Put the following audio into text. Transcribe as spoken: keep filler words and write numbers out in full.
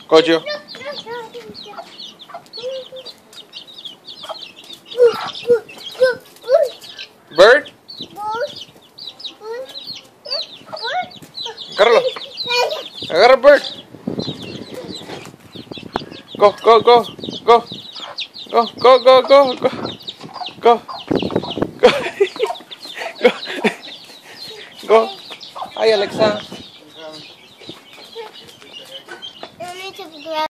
Kojo. Bird? Agárralo. Agarra bird. Go, go, go, go. Go, go, go, go, go. Go. Go. Go. Hi, Alexa.